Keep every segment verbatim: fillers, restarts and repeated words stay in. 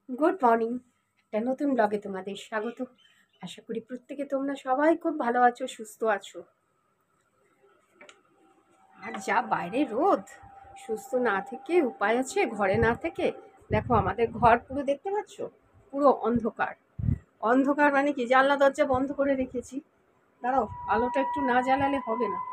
Good morning. একটা নতুন ব্লগে তোমাদের স্বাগত। আশা করি প্রত্যেকে তোমরা সবাই খুব ভালো আছো, সুস্থ আছো। আর যা বাইরে রোদ, সুস্থ না থেকে উপায় আছে ঘরে না থেকে। দেখো আমাদের ঘর পুরো দেখতে পাচ্ছ, পুরো অন্ধকার। অন্ধকার মানে কি, জানলা দরজা বন্ধ করে রেখেছি। দাঁড়াও, আলোটা একটু না জ্বালালে হবে না।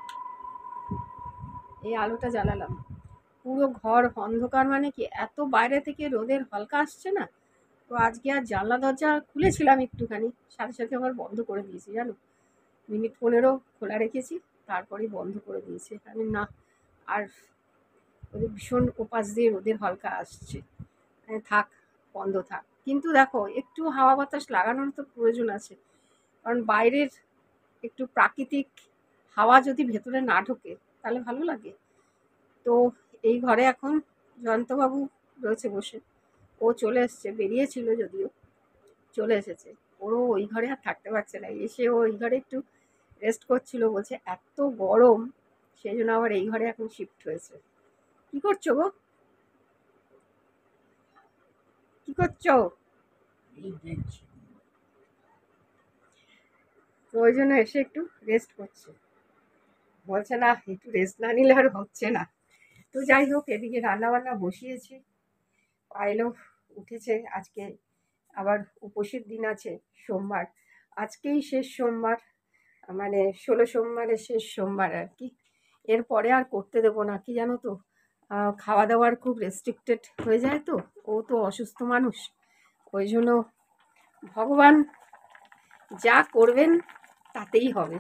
এই আলোটা জ্বালালাম। পুরো ঘর অন্ধকার মানে কি, এত বাইরে থেকে রোদের হালকা আসছে না। তো আজকে আর জানলা দরজা খুলেছিলাম একটুখানি, সাথে সাথে আবার বন্ধ করে দিয়েছি জানো। মিনিট পনেরো খোলা রেখেছি, তারপরেই বন্ধ করে দিয়েছি। আমি না, আর ওদের ভীষণ ওপাশ দিয়ে রোদের হালকা আসছে, মানে থাক, বন্ধ থাক। কিন্তু দেখো, একটু হাওয়া বাতাস লাগানোর তো প্রয়োজন আছে, কারণ বাইরের একটু প্রাকৃতিক হাওয়া যদি ভেতরে না ঢোকে তাহলে ভালো লাগে। তো এই ঘরে এখন জয়ন্তবাবু রয়েছে বসে। ও চলে এসছে, বেরিয়েছিল যদিও, চলে এসেছে। ওরও ওই ঘরে আর থাকতে পারছে না, এসে ও ওই ঘরে একটু রেস্ট করছিল, বলছে এত গরম, সেই জন্য আবার এই ঘরে এখন শিফট হয়েছে। কি করছো গো, কি করছো? তো ওই জন্য এসে একটু রেস্ট করছে, বলছে না একটু রেস্ট না নিলে আর হচ্ছে না। তো যাই হোক, এদিকে রান্না বান্না বসিয়েছি। পায়েলও উঠেছে আজকে, আবার উপোসের দিন আছে, সোমবার। আজকেই শেষ সোমবার, মানে ষোলো সোমবারের শেষ সোমবার আর কি। এরপরে আর করতে দেবো না, কি জানো তো, খাওয়া দাওয়ার খুব রেস্ট্রিক্টেড হয়ে যায়। তো ও তো অসুস্থ মানুষ, ওই জন্য ভগবান যা করবেন তাতেই হবে।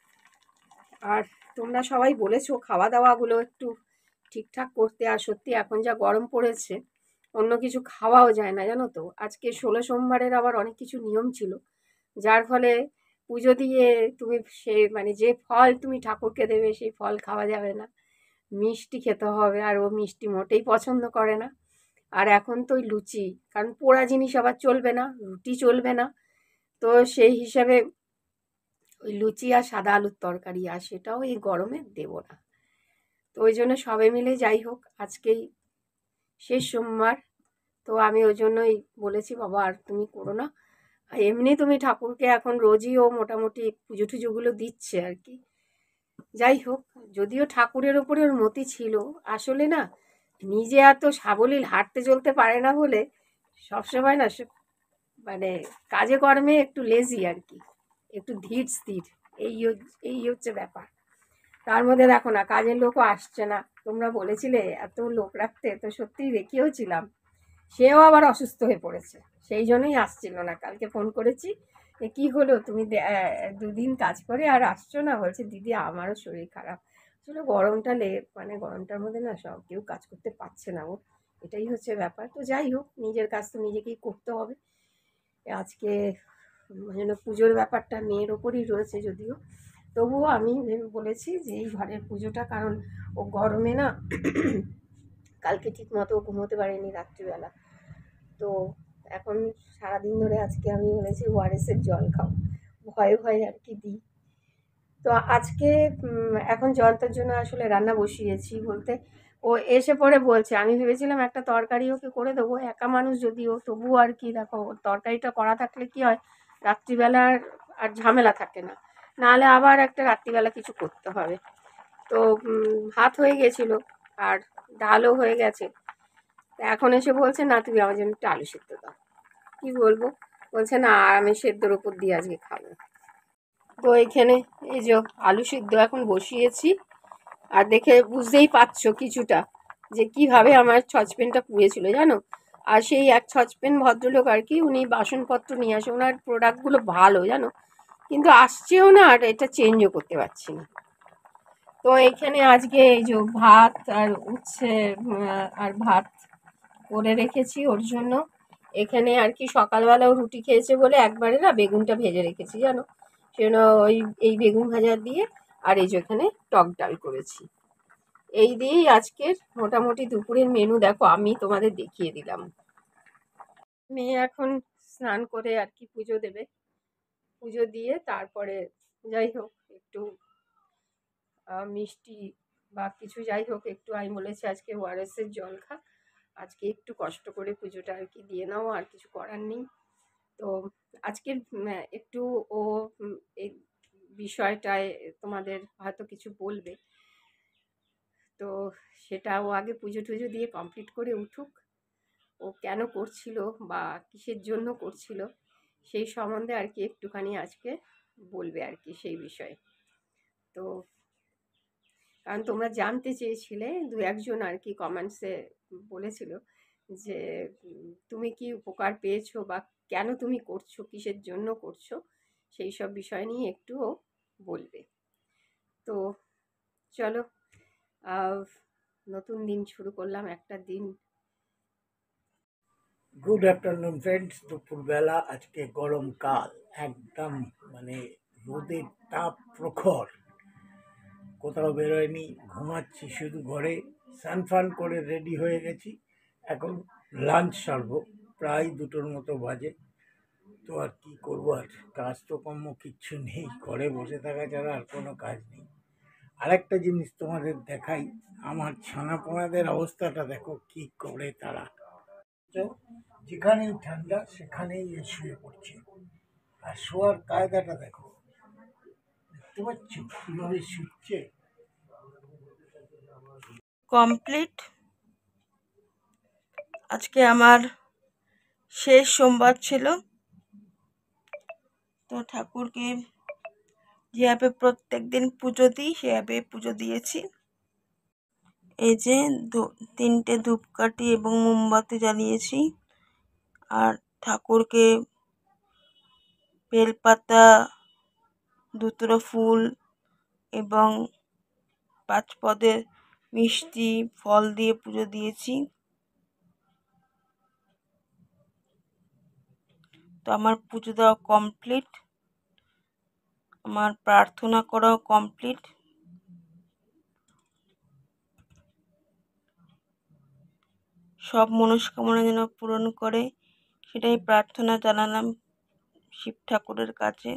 আর তোমরা সবাই বলেছো খাওয়া দাওয়াগুলো একটু ঠিকঠাক করতে। আর সত্যি এখন যা গরম পড়েছে, অন্য কিছু খাওয়াও যায় না জানো তো। আজকে ষোলো সোমবারের আবার অনেক কিছু নিয়ম ছিল, যার ফলে পুজো দিয়ে তুমি সে মানে যে ফল তুমি ঠাকুরকে দেবে সেই ফল খাওয়া যাবে না, মিষ্টি খেতে হবে। আর ও মিষ্টি মোটেই পছন্দ করে না। আর এখন তো ওই লুচি, কারণ পোড়া জিনিস আবার চলবে না, রুটি চলবে না। তো সেই হিসাবে ওই লুচি আর সাদা আলুর তরকারি, আর সেটাও এই গরমে দেবো না। তো ওই জন্য সবাই মিলে, যাই হোক আজকেই শেষ সোমবার, তো আমি ওই জন্যই বলেছি বাবা আর তুমি করো না। আর এমনি তুমি ঠাকুরকে এখন রোজই ও মোটামুটি পুজো টুজোগুলো দিচ্ছে আর কি। যাই হোক, যদিও ঠাকুরের ওপরে ওর মতি ছিল, আসলে না নিজে এত সাবলীল হাঁটতে চলতে পারে না বলে সবসময় না সে মানে কাজে কর্মে একটু লেজি আর কি, একটু ধীর স্থির। এই হচ- এই হচ্ছে ব্যাপার। তার মধ্যে দেখো না, কাজের লোকও আসছে না। তোমরা বলেছিলে এত লোক রাখতে, তো সত্যিই রেখেও ছিলাম। সেও আবার অসুস্থ হয়ে পড়েছে, সেই জন্যই আসছিল না। কালকে ফোন করেছি, এ কি হলো তুমি দে- আহ, দুদিন কাজ করে আর আসছো না? বলছে দিদি আমারও শরীর খারাপ। আসলে গরমটা লে মানে গরমটার মধ্যে না সব কেউ কাজ করতে পারছে না, ও এটাই হচ্ছে ব্যাপার। তো যাই হোক, নিজের কাজ তো নিজেকেই করতে হবে। আজকে মানে পুজোর ব্যাপারটা মেয়ের ওপরই রয়েছে যদিও, তবুও আমি ভেবে বলেছি যে এই ঘরের পুজোটা, কারণ ও গরমে না কালকে ঠিক মতো ঘুমোতে পারিনি রাত্রিবেলা। তো এখন সারাদিন ধরে আজকে আমি বলেছি ওআরএসের জল খাও, ভয়ে ভয়ে আর কি দিই। তো আজকে উম, এখন জয়ন্তের জন্য আসলে রান্না বসিয়েছি বলতে, ও এসে পড়ে বলছে, আমি ভেবেছিলাম একটা তরকারি ওকে করে দেবো, একা মানুষ যদিও, তবুও আর কি দেখো ওর তরকারিটা করা থাকলে কি হয়, রাত্রিবেলার আর ঝামেলা থাকে না, নাহলে আবার একটা রাত্রিবেলা কিছু করতে হবে। তো উম, ভাত হয়ে গেছিলো, আর ডালও হয়ে গেছে। তা এখন এসে বলছে না তুমি আমার জন্য একটু আলু সেদ্ধ দাও। কি বলবো, বলছে না আমি সেদ্ধর উপর দিয়ে আজকে খাবো। তো এখানে এই যে আলু সিদ্ধ এখন বসিয়েছি। আর দেখে বুঝতেই পারছো কিছুটা যে কিভাবে আমার সসপ্যানটা পুড়েছিল জানো। আর সেই এক সসপ্যান ভদ্রলোক আর কি, উনি বাসনপত্র নিয়ে আসে, ওনার প্রোডাক্টগুলো ভালো জানো, কিন্তু আসছেও না, আর এটা চেঞ্জও করতে পারছি না। তো এখানে আজকে এই যে ভাত আর উচ্ছে উম, আর ভাত করে রেখেছি ওর জন্য। এখানে আর কি সকালবেলাও রুটি খেয়েছে বলে একবারে না বেগুনটা ভেজে রেখেছি জানো, সেজন্য ওই এই বেগুন ভাজা দিয়ে, আর এই যে এখানে টক ডাল করেছি। এই দিয়েই আজকের মোটামুটি দুপুরের মেনু দেখো আমি তোমাদের দেখিয়ে দিলাম। মেয়ে এখন স্নান করে আর কি পুজো দেবে, পুজো দিয়ে তারপরে যাই হোক একটু আহ, মিষ্টি বা কিছু যাই হোক একটু, আমি বলেছি আজকে ওআরএস এর জল খা। আজকে একটু কষ্ট করে পুজোটা আর কি দিয়ে নাও, আর কিছু করার নেই। তো আজকের একটু ও এই বিষয়টায় তোমাদের হয়তো কিছু বলবে, তো সেটা ও আগে পুজো টুজো দিয়ে কমপ্লিট করে উঠুক। ও কেন করছিল বা কিসের জন্য করছিল সেই সম্বন্ধে আর কি একটুখানি আজকে বলবে আর কি সেই বিষয়ে। তো কারণ তোমরা জানতে চেয়েছিলে, দু একজন আর কি কমেন্টসে বলেছিল যে তুমি কি উপকার পেয়েছো বা কেন তুমি করছো, কিসের জন্য করছো, সেই সব বিষয় নিয়ে একটুও বলবে। তো চলো, নতুন দিন শুরু করলাম, একটা দিন। Good afternoon friends. দুপুরবেলা, আজকে গরমকাল, একদম মানে রোদের তাপ প্রখর, কোথাও বেরোয়নি, ঘুমাচ্ছি শুধু ঘরে। স্নান করে রেডি হয়ে গেছি, এখন লাঞ্চ সারবো, প্রায় দুটোর মতো বাজে। তো আর কি করবো, আর কাজ তো কর্ম কিচ্ছু নেই, ঘরে বসে থাকা ছাড়া আর কোনো কাজ নেই। আরেকটা জিনিস তোমাদের দেখাই, আমার ছানা পোনাদের অবস্থাটা দেখো কি করে তারা। তো যেখানেই ঠান্ডা সেখানেই এ শুয়ে পড়ছে, আর শোয়ার কায়দাটা দেখো, দেখতে পাচ্ছ কিভাবে শুচ্ছে। কমপ্লিট। আজকে আমার শেষ সোমবার ছিল, তো ঠাকুরকে যেভাবে প্রত্যেক দিন পুজো দিই সেভাবে পুজো দিয়েছি। এই যে তিনটে ধূপকাঠি এবং মোমবাতি জ্বালিয়েছি, আর ঠাকুরকে বেলপাতা, দুটো ফুল এবং পাঁচ পদের মিষ্টি ফল দিয়ে পুজো দিয়েছি। তো আমার পুজো দেওয়া কমপ্লিট, আমার প্রার্থনা করাও কমপ্লিট। সব মনস্কামনা যেন পূরণ করে সেটাই প্রার্থনা জানালাম শিব ঠাকুরের কাছে,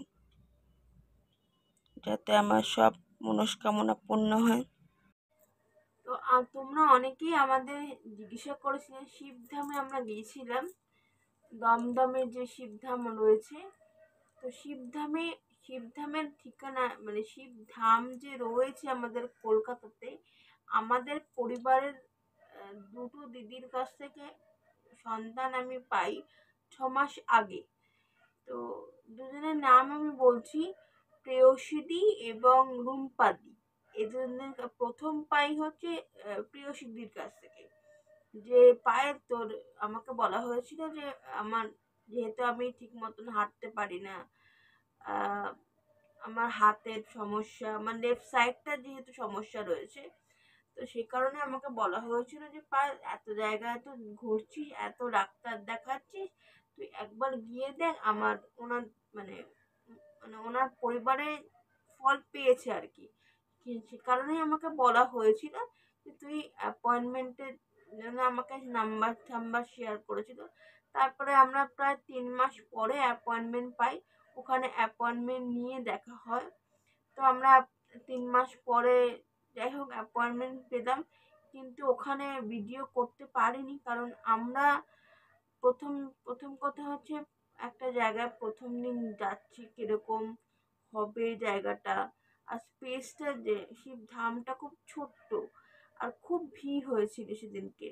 যাতে আমার সব মনস্কামনা পূর্ণ হয়। তো তোমরা অনেকেই আমাদের জিজ্ঞাসা করেছিলেন, শিবধামে আমরা গিয়েছিলাম, দমদমের যে শিবধাম রয়েছে, তো শিবধামে শিবধামের ঠিকানা মানে শিবধাম যে রয়েছে আমাদের কলকাতাতে, আমাদের পরিবারের দুটো দিদির কাছ থেকে সন্তান আমি পাই ছ মাস আগে। তো দুজনের নাম আমি বলছি, প্রেয়সীদি এবং রুম্পাদি। এই দুজনের প্রথম পাই হচ্ছে প্রেয়সীদির কাছ থেকে, যে পায়ের তোর আমাকে বলা হয়েছিল যে আমার যেহেতু আমি ঠিক মতন হাঁটতে পারি না, আহ আমার হাতের সমস্যা, আমার লেফট সাইডটা যেহেতু সমস্যা রয়েছে, তো সে কারণে আমাকে বলা হয়েছিল যে পা এত জায়গায় তো ঘুরছিস, এত ডাক্তার দেখাচ্ছিস, তুই একবার গিয়ে দেখ। আমার ওনার মানে মানে ওনার পরিবারে ফল পেয়েছে আর কি, সে কারণেই আমাকে বলা হয়েছিল যে তুই অ্যাপয়েন্টমেন্টের জন্য আমাকে নাম্বার টাম্বার শেয়ার করেছিল। তারপরে আমরা প্রায় তিন মাস পরে অ্যাপয়েন্টমেন্ট পাই, ওখানে অ্যাপয়েন্টমেন্ট নিয়ে দেখা হয়। তো আমরা তিন মাস পরে যাই হোক অ্যাপয়েন্টমেন্ট পেলাম, কিন্তু ওখানে ভিডিও করতে পারিনি, কারণ আমরা প্রথম প্রথম কথা হচ্ছে একটা জায়গায় প্রথম দিন যাচ্ছি, কিরকম হবে জায়গাটা, আর স্পেসটা, যে শিব ধামটা খুব ছোট্ট আর খুব ভিড় হয়েছিল সেদিনকে।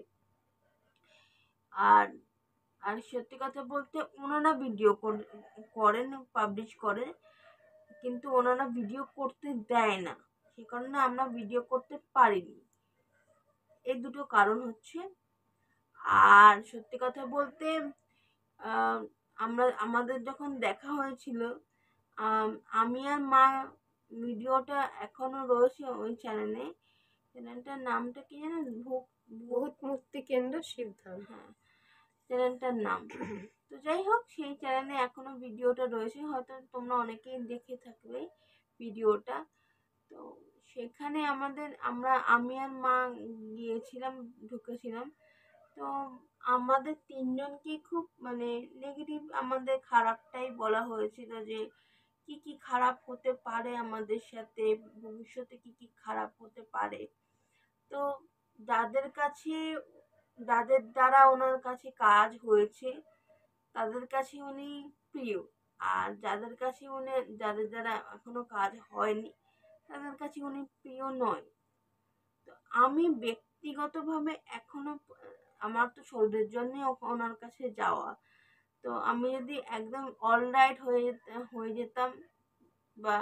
আর আর সত্যি কথা বলতে ওনারা ভিডিও করেন, পাবলিশ করে, কিন্তু ওনারা ভিডিও করতে দেয় না, সে কারণে আমরা ভিডিও করতে পারিনি। এই দুটো কারণ হচ্ছে। আর সত্যি কথা বলতে আমরা আমাদের যখন দেখা হয়েছিল, আমি আর মা, ভিডিওটা এখনো রয়েছে ওই চ্যানেলে, চ্যানেলটার নামটা কি জানেন, ভূত মুক্তি কেন্দ্র শিবধাম, হ্যাঁ চ্যানেলটার নাম। তো যাই হোক, সেই চ্যানেলে এখনো ভিডিওটা রয়েছে, হয়তো তোমরা অনেকেই দেখে থাকবে ভিডিওটা। তো সেখানে আমাদের আমরা আমি আর মা গিয়েছিলাম, ঢুকেছিলাম। তো আমাদের তিনজনকে খুব মানে নেগেটিভ, আমাদের খারাপটাই বলা হয়েছিল, যে কি কি খারাপ হতে পারে আমাদের সাথে, ভবিষ্যতে কি কি খারাপ হতে পারে। তো যাদের কাছে যাদের দ্বারা ওনার কাছে কাজ হয়েছে তাদের কাছে উনি প্রিয়, আর যাদের কাছে উনি যাদের দ্বারা এখনো কাজ হয়নি তাদের কাছে উনি প্রিয় নয়। তো আমি ব্যক্তিগতভাবে এখনো আমার তো শরীরের জন্য ওনার কাছে যাওয়া, তো আমি যদি একদম অলরাইট হয়ে যেত- হয়ে যেতাম বা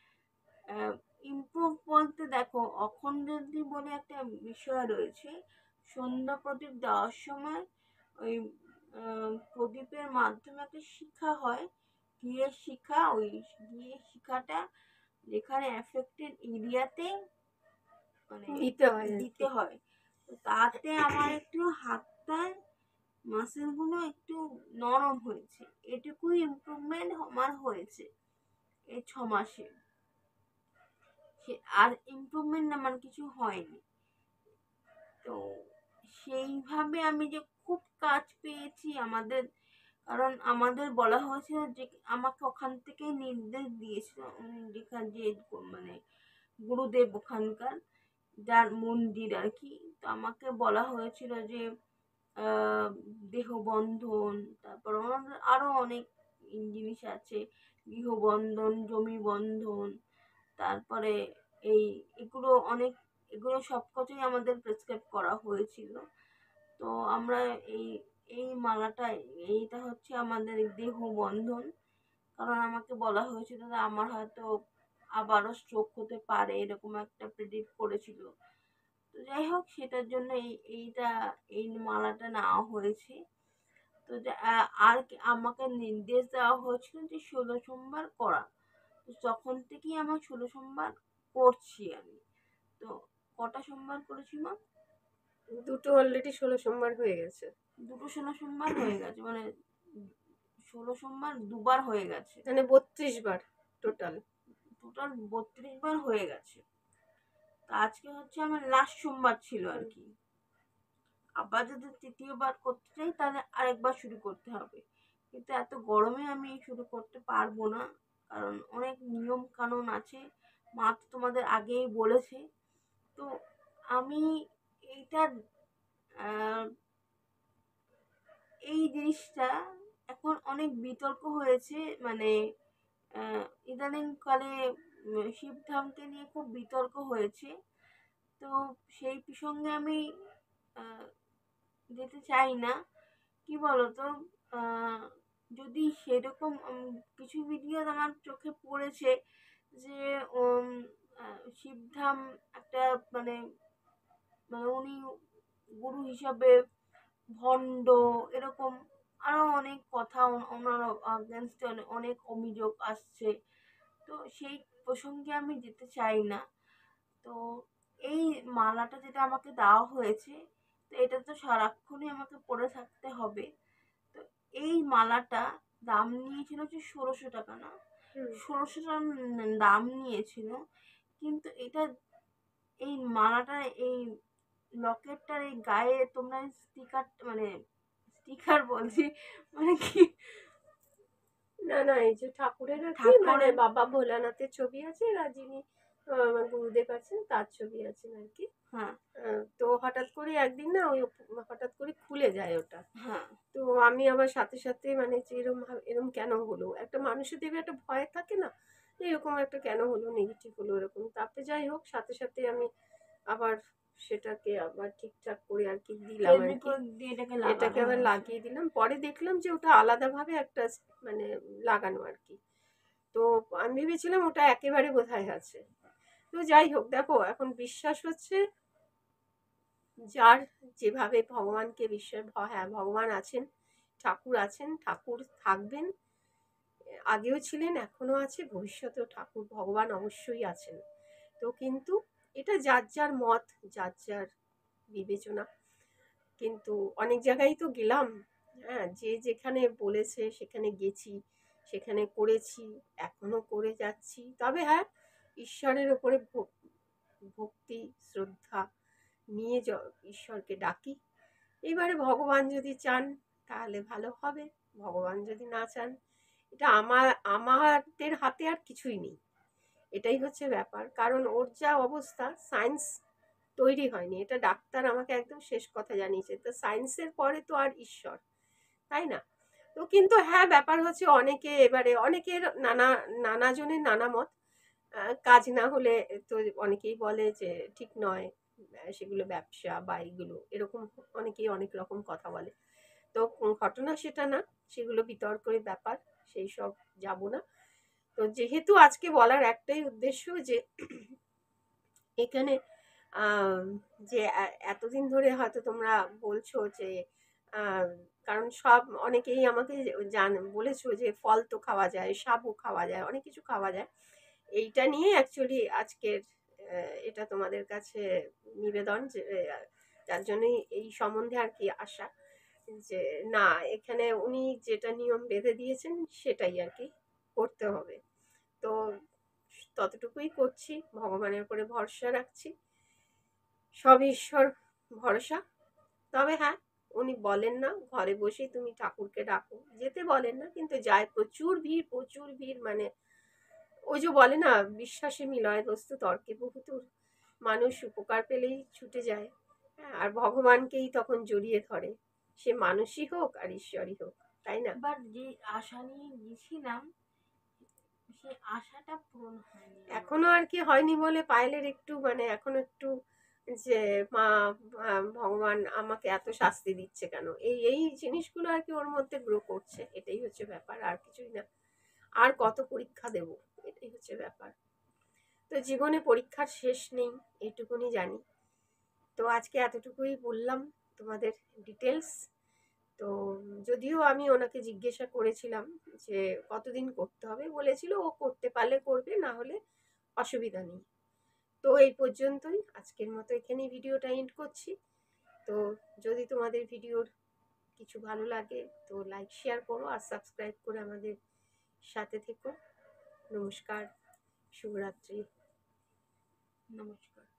ইমপ্রুভ বলতে দেখো অখণ্ডাদি বলে একটা বিষয় রয়েছে, সন্ধ্যা প্রদীপ দেওয়ার সময় ওই আহ, প্রদীপের মাধ্যমে একটা শিখা হয়, ঘিয়ের শিখা, ওই ঘিয়ের শিখাটা যেখানে অ্যাফেক্টেড এরিয়াতে মানে দিতে হয় আর দিতে কি। হয়। তো তাতে আমার একটু হাতটার মাসেল গুলো একটু নরম হয়েছে, এটুকুই ইমপ্রুভমেন্ট আমার হয়েছে এই ছ মাসে। সে আর ইমপ্রুভমেন্ট আমার কিছু হয়নি। তো সেইভাবে আমি যে খুব কাজ পেয়েছি আমাদের, কারণ আমাদের বলা হয়েছিল যে আমাকে ওখান থেকে নির্দেশ দিয়েছিল উনি যেখান যে মানে গুরুদেব ওখানকার যার মন্দির আর কি, তো আমাকে বলা হয়েছিল যে আহ, দেহবন্ধন, তারপর আমাদের আরো অনেক জিনিস আছে, গৃহবন্ধন, জমি বন্ধন, তারপরে এই এগুলো অনেক, এগুলো সব কিছুই আমাদের প্রেসক্রাইব করা হয়েছিল। তো আমরা এই এই মালাটা, এইটা হচ্ছে আমাদের দেহ বন্ধন, কারণ আমাকে বলা হয়েছিল যে আমার হয়তো আবারও স্ট্রোক হতে পারে, এরকম একটা প্রেডিক্ট করেছিল। তো যাই হোক সেটার জন্য এই এইটা এই মালাটা নেওয়া হয়েছে। তো যা- আ- আর কি আমাকে নির্দেশ দেওয়া হয়েছিল যে ষোলো সোমবার করা, তো তখন থেকেই আমার ষোলো সোমবার করছি আমি। তো কটা সোমবার করেছি মা? দুটো অলরেডি ষোলো সোমবার হয়ে গেছে, দুটো ষোলো সোমবার হয়ে গেছে, মানে ষোলো সোমবার দুবার হয়ে গেছে, মানে বত্রিশ বার টোটাল। টোটাল বত্রিশ বার হয়ে গেছে। তো আজকে হচ্ছে আমার লাস্ট সোমবার ছিল আর কি। আবার যদি তৃতীয়বার করতে চাই তাহলে আরেকবার শুরু করতে হবে, কিন্তু এত গরমে আমি শুরু করতে পারবো না, কারণ অনেক নিয়ম কানুন আছে, মা তো তোমাদের আগেই বলেছে। তো আমি এইটা আহ, এই জিনিসটা এখন অনেক বিতর্ক হয়েছে, মানে আহ, ইদানিং কালে উম, শিবধামকে নিয়ে খুব বিতর্ক হয়েছে। তো সেই প্রসঙ্গে আমি আহ, যেতে চাই না। কি বলতো, আহ, যদি সেরকম উম, কিছু ভিডিও আমার চোখে পড়েছে যে উম, আহ, শিবধাম একটা মানে মানে উনি গুরু হিসাবে ভণ্ড, এরকম আরো অনেক কথা ও- ওনার against এ অনেক অভিযোগ আসছে। তো সেই প্রসঙ্গে আমি যেতে চাই না। তো এই মালাটা যেটা আমাকে দেওয়া হয়েছে, তো এটা তো সারাক্ষণই আমাকে পরে থাকতে হবে। তো এই মালাটা দাম নিয়েছিল হচ্ছে ষোলোশো টাকা, না হুম। ষোলোশো টাকা দাম নিয়েছিল, কিন্তু এটা এই মালাটা এই লকেটটার এই গায়ে তোমরা স্টিকার মানে স্টিকার বলছি মানে কি না না, এই যে ঠাকুরের আর কি, মানে ঠাকুরের, বাবা ভোলানাথের ছবি আছে আর যিনি আহ, আমার গুরুদেব আছেন তার ছবি আছে আর কি। হ্যাঁ আহ, তো হঠাৎ করে একদিন না ওই হঠাৎ করে খুলে যায় ওটা। হ্যাঁ তো আমি আবার সাথে সাথে মানে যে এরম ভাব- এরম কেন হলো, একটা মানুষের দেবে একটা ভয় থাকে না, এরকম একটা কেন হলো, নেগেটিভ হলো এরকম। তারপরে যাই হোক সাথে সাথে আমি আবার সেটাকে আবার ঠিকঠাক করে আর কি দিলাম আর ফেব্রিক কি, দিয়ে এটাকে এটাকে লাগানো আবার হয়েছে। লাগিয়ে দিলাম। পরে দেখলাম যে ওটা আলাদাভাবে একটা মানে লাগানো আর কি। তো আমি ভেবেছিলাম ওটা একেবারে বোধহয় আছে। তো যাই হোক দেখো এখন বিশ্বাস হচ্ছে যার যেভাবে ভগবানকে বিশ্বাস, হ্যাঁ ভগবান আছেন, ঠাকুর আছেন, ঠাকুর থাকবেন, আগেও ছিলেন এখনো আছে, ভবিষ্যতেও ঠাকুর ভগবান অবশ্যই আছেন। তো কিন্তু এটা যার যার মত, যার যার বিবেচনা। কিন্তু অনেক জায়গায় তো গেলাম, হ্যাঁ যে যেখানে বলেছে সেখানে গেছি, সেখানে করেছি, এখনো করে যাচ্ছি। তবে হ্যাঁ ঈশ্বরের ওপরে ভক- ভক্তি শ্রদ্ধা নিয়ে য- ঈশ্বরকে ডাকি। এবারে ভগবান যদি চান তাহলে ভালো হবে, ভগবান যদি না চান, এটা আমার আমাদের হাতে আর কিছুই নেই। এটাই হচ্ছে ব্যাপার, কারণ ওর যা অবস্থা, সায়েন্স তৈরি হয়নি। এটা ডাক্তার আমাকে একদম শেষ কথা জানিয়েছে। তো সায়েন্সের পরে তো আর ঈশ্বর, তাই না? তো কিন্তু হ্যাঁ, ব্যাপার হচ্ছে অনেকে এবারে অনেকের নানা নানা জনের নানা মত। আহ, কাজ না হলে তো অনেকেই বলে যে ঠিক নয়, আহ, সেগুলো ব্যবসা বা এইগুলো এরকম অনেকেই অনেক রকম কথা বলে। তো ঘটনা সেটা না, সেগুলো বিতর্কের ব্যাপার, সেই সব যাব না। তো যেহেতু আজকে বলার একটাই উদ্দেশ্য যে এখানে আহ, যে এ- এতদিন ধরে হয়তো তোমরা বলছো যে আহ, কারণ সব অনেকেই আমাকে জান বলেছো যে ফল তো খাওয়া যায়, সাবু খাওয়া যায়, অনেক কিছু খাওয়া যায়। এইটা নিয়ে অ্যাকচুয়ালি আজকের আহ, এটা তোমাদের কাছে নিবেদন যে আহ, যার জন্যই এই সম্বন্ধে আর কি আসা, যে না, এখানে উনি যেটা নিয়ম বেঁধে দিয়েছেন সেটাই আর কি করতে হবে। তো ততটুকুই করছি, ভগবানের উপরে ভরসা রাখছি, সব ঈশ্বর ভরসা। তবে হ্যাঁ, উনি বলেন না ঘরে বসে তুমি ঠাকুরকে ডাকো, যেতে বলেন না, কিন্তু যায় প্রচুর ভিড়, প্রচুর ভিড়, মানে ওই যে বলে না বিশ্বাসে মিলয় বস্তু তর্কে বহুতুর, মানুষ উপকার পেলেই ছুটে যায়। হ্যাঁ, আর ভগবানকেই তখন জড়িয়ে ধরে, সে মানুষই হোক আর ঈশ্বরই হোক, তাই না? বাট যে আশা নিয়ে গেছিলাম সেই আশাটা পূরণ হয়নি আমার। এখনো আর কি হয়নি বলে পায়েলের একটু মানে এখন একটু যে মা, আহ, ভগবান আমাকে এত শাস্তি দিচ্ছে কেন, এই এই জিনিসগুলো আর কি ওর মধ্যে গ্রো করছে, এটাই হচ্ছে ব্যাপার, আর কিছুই না। আর কত পরীক্ষা দেব, এটাই হচ্ছে ব্যাপার। তো জীবনে পরীক্ষার শেষ নেই, এইটুকুনি জানি। তো আজকে এতটুকুই বললাম তোমাদের ডিটেলস। তো যদিও আমি ওনাকে জিজ্ঞাসা করেছিলাম যে কতদিন করতে হবে, বলেছিল ও করতে পারলে করবে, না হলে অসুবিধা নেই। তো এই পর্যন্তই, আজকের মতো এখানেই ভিডিওটা এন্ড করছি। তো যদি তোমাদের ভিডিওর কিছু ভালো লাগে তো লাইক শেয়ার করো আর সাবস্ক্রাইব করে আমাদের সাথে থেকো। নমস্কার, শুভরাত্রি। নমস্কার।